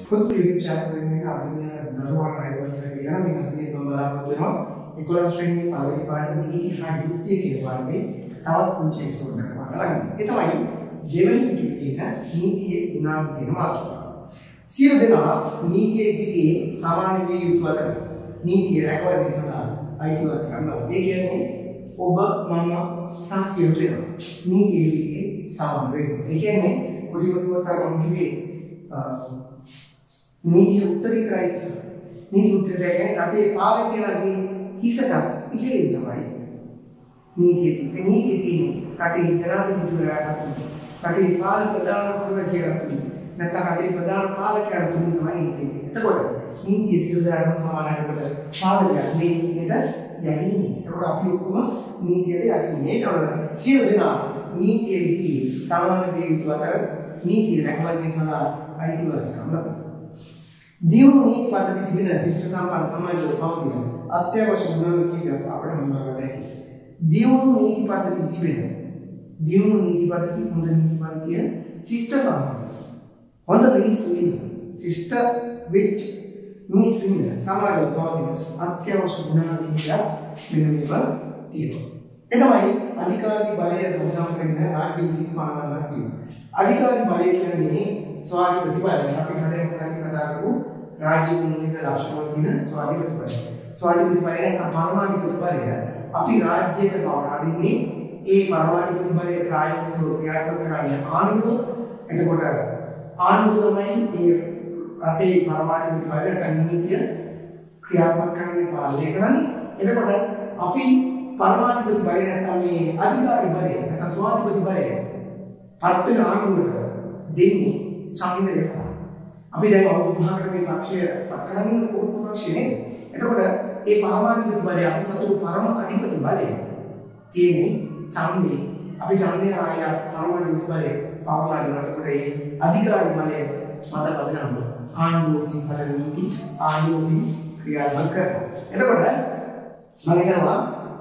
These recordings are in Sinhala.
खुद YouTube चैनल में आदमी दरवार राइवल करेगा ना आदमी बंबला को तो इकोला श्रेणी पावरी पार्टी की हाँ युक्ति के बारे में तावत पूछे एपिसोड में वाला लगी ये तो भाई जेवनी युक्ति है नीति गुना के मात्र सिर देना नीति के सामान्य में युक्त नीति रखवार के साथ आई तो करना ये क्या है ඔබ මම සංකීර්ණ වෙනවා නීතියේ සාමාන්‍ය වෙනවා ඒ කියන්නේ කුලිවතුවතර මම කිව්වේ නීතිය උත්තරී කරයි නීති උත්තරය කියන්නේ රටේ පාලකයාගේ හිසට ඉහෙලින් තමයි නීතිය තියෙන්නේ නීතිය තියෙන්නේ රටේ ජනාධිපතිවරයාට රටේ පාලක ප්‍රධාන ප්‍රවේශයට නැත්නම් රටේ ප්‍රධාන පාලකයාට තුලින් තමයි නීතිය තියෙන්නේ එතකොට නීතිය සියලු දෙනාටම සමානයි පාලකයා මේ නීතියට යන්නේ ඒකට අපි ඔක්කොම නීතියට යන්නේ ඒකට සියලු දෙනා නීතියේදී සමාන දේ යුතු අතර නීතිය රැකවරණය සඳහා අයිතිවාසිකම් ලබනවා. දියුණු නීති පද්ධති තිබෙන ශිෂ්ට සම්පන්න සමාජවල පවතින අත්‍යවශ්‍ය ගුණ කීපයක් අපිට හඳුනා ගන්න හැකියි. දියුණු නීති පද්ධති තිබෙන දියුණු නීති පද්ධති හොඳ නීති පද්ධතිය ශිෂ්ට සම්පන්න හොඳ මිනිස්සු ඉන්න ශිෂ්ට වෙච්ච මිනිස්සු ඉන්න සමාජවල පවතින අත්‍යවශ්‍ය ගුණ කීපයක් මෙන්න මේවා තියෙනවා. එතමයි අධිකාරී බලය ප්‍රදාන කරන රාජ්‍ය විසින් පාලනය කිරීම. අධිකාරී බලය කියන්නේ ස්වාධීන ප්‍රතිපලය. අපි කලින් කතා කරපු රාජ්‍ය මූලික ලක්ෂණ තියෙන ස්වාධීන ප්‍රතිපලය. ස්වාධීන ප්‍රතිපලය නැත්නම් පරමාධිපති ප්‍රතිපලය. අපි රාජ්‍යයට පවරා දෙන්නේ ඒ පරමාධිපති ප්‍රතිපලය ප්‍රායෝගිකව ක්‍රියාත්මක කරන්නේ ආණ්ඩුව. එතකොට ආණ්ඩුව තමයි ඒ රටේ පරමාධිපති ප්‍රතිපලයට නීතිය ක්‍රියාත්මක කරන්නේ පාලනය කරන්නේ. එතකොට අපි පරමාධිපති බලය නැත්නම් මේ අධිකාරී බලය නැත්නම් ස්වාධීන බලය පත් වෙන ආණ්ඩුවට දෙන්නේ ඡන්දය. අපි දැන් අවුරුදු 5කට මේ පක්ෂය පත් කරන්නේ කොහොමද පක්ෂනේ. එතකොට මේ පරමාධිපති බලය අපි සතු පරම අධිපති බලය තියෙන්නේ ඡන්දේ. අපි ඡන්දේ ආය පරමාධිපති බලය පවරලා දෙනකොට ඒ අධිකාරී බලය මත පදනම් ආණ්ඩුව විසින් හදන නීති ආණ්ඩුව විසින් ක්‍රියාත්මක කරනවා. එතකොට මම කියනවා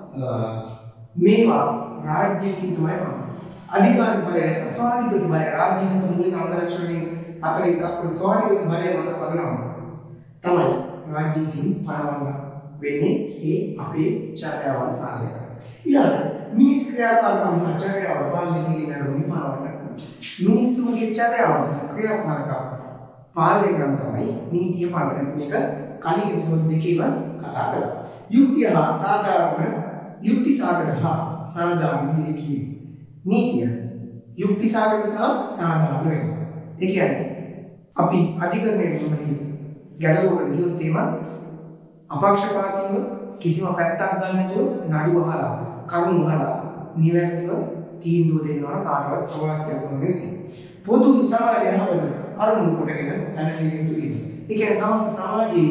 මේවා රාජ්‍ය විසින් තමයි කරන්නේ. අධිකාරී බලය ස්වාධීන බලය රාජ්‍ය විසින් මූලික අංගලක්ෂණයෙන් අතර එකක් වන ස්වාධීන බලය මත පදනම් තමයි රාජ්‍ය විසින් පනවන්න වෙන්නේ ඒ අපේ චර්යාවන් පාලනය කරන. ඊළඟට මිනිස් ක්‍රියාකාරකම් චර්යාව පාලනය කිරීමේ පනවන්න. මිනිස්සුගේ චර්යාව ක්‍රියාකාරකම් පාලනය කරන තමයි නීතිය පාලනය. මේක කලින් එපිසෝඩ් දෙකේම කතා කරා. යුක්තිය හා සාධාරණ යුක්ති සාගත හා සාධාරණ නීතිය. නීතිය යුක්ති සාගත සහ සාධාරණ වෙනවා. ඒ කියන්නේ අපි අධිකරණයේදී ගැටලුවකට ගියොත් එහෙම අපක්ෂපාතීව කිසිම පැත්තක් ගන්න නැතුව නඩුව අහලා කරුණු අහලා නිවැරදිව තීන්දුව දෙනවා කාටවත් අවශ්‍යයක් නැහැ. පොදු සමාජය හැමෝම අරමුණු කොටගෙන දැනගන්න යුතුයි. ඒ කියන්නේ සමාජයේ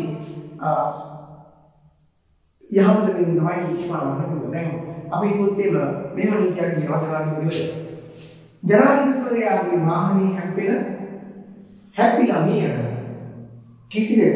යහපත වෙන තමයි නීති පාලනය කරන්නේ. දැන් අපි හිතුවොත් මෙහෙම නීතියක් නියෝජනය ජනාධිපතිවරයාගේ වාහනේ හැපිලා මියන කිසිවෙක්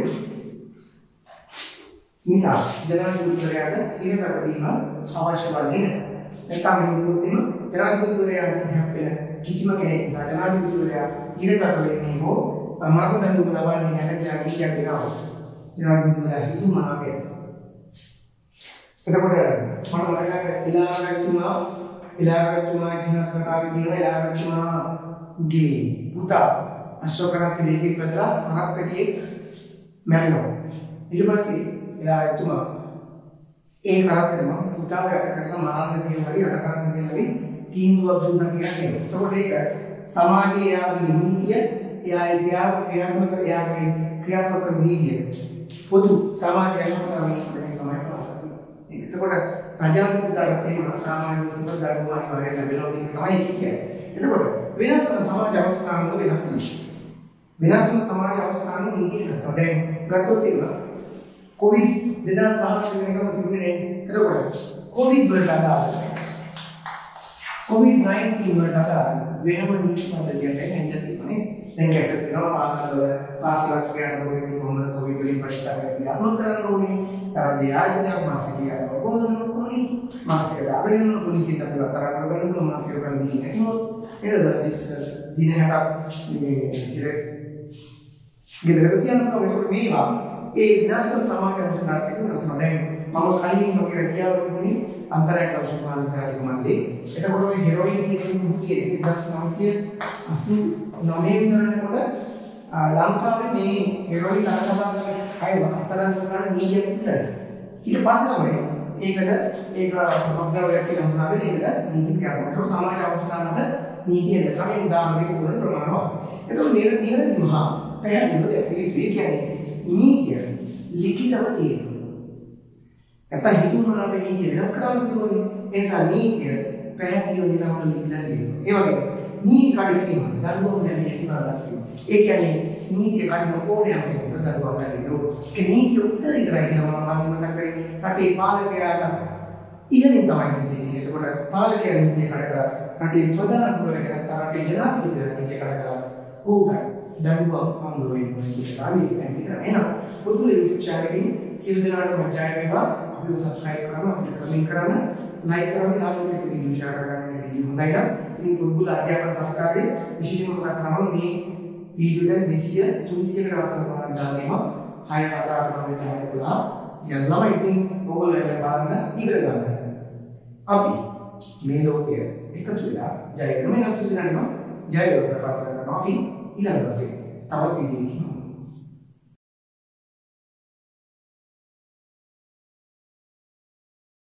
නිසා ජනාධිපතිවරයාට සිරකට දීම අවශ්‍ය වන්නේ නැහැ. නැත්නම් හිතුවොත් ජනාධිපතිවරයාගේ හැපෙන කිසිම කෙනෙක් නිසා ජනාධිපතිවරයා ඉරකට වෙන්නේ හෝ මාර්ගදර්ශන ලබන්නේ නැහැ කියලා නීතියක් දෙනවා. ජනාධිපතිවරයා හිතුමාගේ එතකොට මම මතකයි ඉලාගතුමා ඉතිහාස කතාවේ කියන ඉලාගතුමාගේ පුතා අශෝකරත් දෙවියෙක් බදලා හරක් පැටියෙක් මැරෙනවා. ඊට පස්සේ ඉලාගතුමා ඒ කරත්තම පුතාව යට කරලා මරන්න දෙන හරි යට කරන්න දෙන හරි තීන්දුවක් දුන්නා කියන්නේ. එතකොට ඒක සමාජයේ යාගේ නීතිය ක්‍රියාත්මක නීතිය පොදු සමාජයම තමයි. එතකොට ප්‍රජාතන්ත්‍රයට තේම සාමාන්‍ය සිවිල් දඩුවම් වගේ ලැබෙනවා තමයි කියන්නේ. එතකොට වෙනස් වෙන සමාජ අවස්ථාන වල වෙනස් වෙනවා. වෙනස් වෙන සමාජ අවස්ථාන වල නීති වෙනස් වෙනවා. දැන් ගත්තොත් ඒක කොවිඩ් 2019 වෙනකම් තිබුණේ නෑ. එතකොට කොවිඩ් වලට අදාළ COVID-19 වලට අදාළ වෙනම නීති පද්ධතියක් දැන් තියෙන්නේ. දැන් කැසට් වෙනවා පාසලක් යනකොට කොහොමද කොවිඩ් වලින් පරීක්ෂා කරලා කරන්න ඕනේ. රාජ්‍ය ආයතනයක් මාසික යනවා. කොහොමද කොහොමද මාසික දාගෙන පොලිසියට අපිට තරඟ කරන්න මාසික කරන්න දෙන්නේ නැතිව එතන දින 60ක් මේ ගෙදර තියන්න පුළුවන්. ඒකට මේවා ඒ විනාශන සමාජ අවශ්‍යතාවයක වෙනස්ම දැන් මම කලින් ඔකේ කියවන්නේ අන්තරායක අවශ්‍යතාවයක මල්ලේ. එතකොට ඔය හෙරොයින් කියන මුඛයේ 1989 විතරනකොට ලංකාවේ මේ හෙරොයින් තරකබාගෙන අය අතරන් කරන නීතියක් තිබුණා. ඊට පස්සේ තමයි ඒක පොග්ගාවයක් කියලා හඳුනාගෙන ඒකට නීති කියනවා. ඒක සමාජ අවශ්‍යතාවකට නීතිය දෙකම උදාහරණයක් වුණ ප්‍රමාණවත්. එතකොට නිරන්තරව මහා පැහැදිලිව ඒ කියන්නේ නීතිය ලිඛිතව තියෙනවා. නැත්නම් හිතුවම නම් නීතිය වෙනස් කරන්න පුළුවන්. ඒ නිසා නීතිය පැහැදිලිව නිරවුල් ලිඛිතව තියෙනවා. ඒ වගේ නීති කඩේ තියෙනවා. දඬුවම් දැමීමේ ඉස්සරහට තියෙනවා. ඒ කියන්නේ නීතිය කඩන ඕනෑම කෙනෙකුට දඬුවම් ලැබෙනවා. ඒ නීතිය උත්තර ඉදරයි කියලා මම මතක් කරේ. රටේ පාලකයාට ඉහළින් තමයි නීතිය. එතකොට පාලකයා නීතිය කඩ කරා රටේ ප්‍රධාන පුරවැසියන්ට රටේ ජනාධිපතිතුමා නීතිය කඩ කරා. ඕකට දඬුවම් හම්බ වෙනවා කියලා අපි පැහැදිලි කරා. එහෙනම් පොදු YouTube channel එකෙන් සිල් දෙනාටම ජය වේවා. අපිව subscribe කරන්න, අපිට comment කරන්න, like කරන්න, යාළුවෝ වීඩියෝ share කරන්න වීඩියෝ හොඳයි නම් ඉතින් පුරුදු අධ්‍යාපන සහකාරයේ විශේෂම මතක් කරනවා මේ වීඩියෝ දැන් 200 300කට අවසන් කරනවා දාන්නෙම 6 7 8 9 10 11 යනවා. ඉතින් ඕගොල්ලෝ ඒක බලන්න ඉගෙන ගන්න. අපි මේ ලෝකයේ එකතු වෙලා ජය වෙනවා. මේ නැසු දිනනවා ජය වේවා ප්‍රාර්ථනා කරනවා. අපි ඊළඟ දවසේ තවත් වීඩියෝ එකකින්